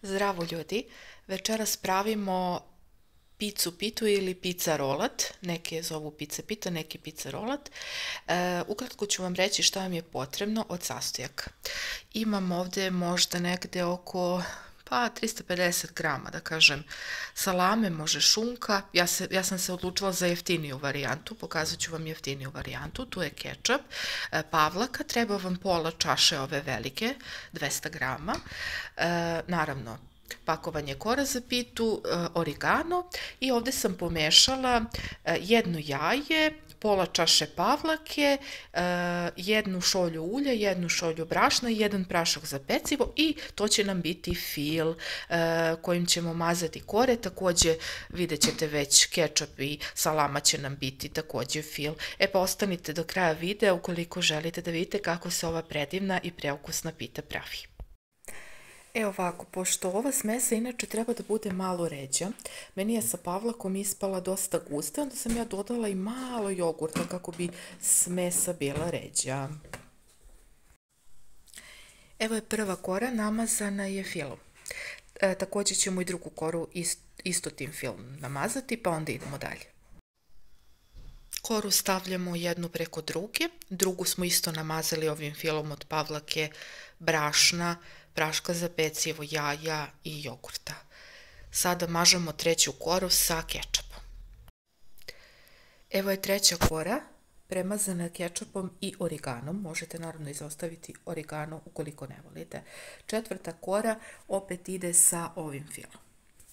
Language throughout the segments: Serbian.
Zdravo ljudi, večeras pravimo picu pitu ili pizza rolat, neki je zovu pizza pita, neki pizza rolat. Ukratko ću vam reći šta vam je potrebno od sastojaka. Imam ovde možda negde oko 350 grama, da kažem, salame, može šunka. Ja sam se odlučila za jeftiniju varijantu, pokazat ću vam jeftiniju varijantu. Tu je kečap, pavlaka, treba vam pola čaše ove velike, 200 grama. Naravno, pakovanje kora za pitu, origano i ovde sam pomešala jedno jaje, pola čaše pavlake, jednu šolju ulja, jednu šolju brašna i jedan prašak za pecivo i to će nam biti fil kojim ćemo mazati kore. Takođe vidjet ćete već kečap i salama će nam biti takođe fil. Pa ostanite do kraja videa ukoliko želite da vidite kako se ova predivna i preukusna pita pravi. Ovako, pošto ova smesa inače treba da bude malo ređa, meni je sa pavlakom ispala dosta gusta, onda sam ja dodala i malo jogurta kako bi smesa bila ređa. Evo je prva kora, namazana je filom. Takođe ćemo i drugu koru isto tim filmom namazati, pa onda idemo dalje. Koru stavljamo jednu preko druge, drugu smo isto namazali ovim filom od pavlake, brašna, praška za pecivo, jaja i jogurta. Sada mažemo treću koru sa kečapom. Evo je treća kora, premazana kečapom i origanom. Možete naravno izostaviti origano ukoliko ne volite. Četvrta kora opet ide sa ovim filom.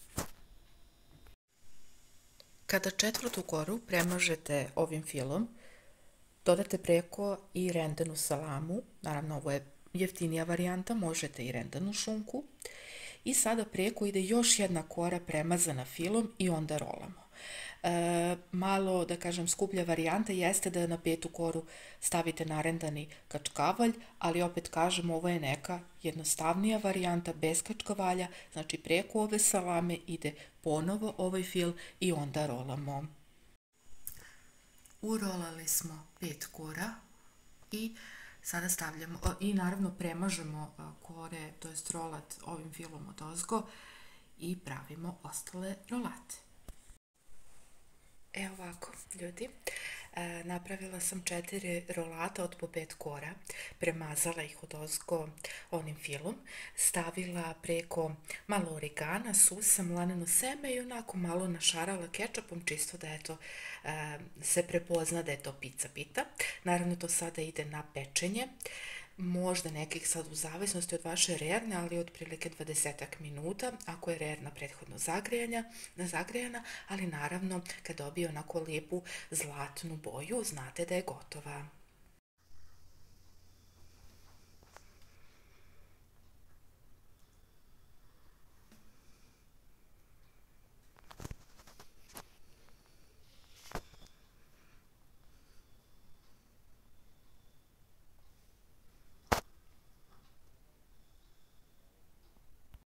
Kada četvrtu koru premažete ovim filom, dodate preko i rendenu salamu, naravno ovo je jeftinija varijanta, možete i rendenu šunku. I sada preko ide još jedna kora premazana filom i onda rolamo. Malo, da kažem, skuplja varijanta jeste da na petu koru stavite narendani kačkavalj, ali opet kažem, ovo je neka jednostavnija varijanta bez kačkavalja, znači preko ove salame ide ponovo ovaj fil i onda rolamo. Urolali smo 5 kora i sada stavljamo i naravno premažemo kore, to jest rolat ovim filom od ozgo i pravimo ostale rolate. Evo ovako, ljudi, napravila sam 4 rolata od po 5 kora, premazala ih od ozgo onim filom, stavila preko malo origana, susam, laneno seme i onako malo našarala kečapom, čisto da eto se prepozna da je to pizza pita. Naravno to sada ide na pečenje, možda nekih sad u zavisnosti od vaše rerne, ali otprilike 20 minuta, ako je rerna prethodno zagrejana, ali naravno kad dobije onako lijepu zlatnu boju, znate da je gotova.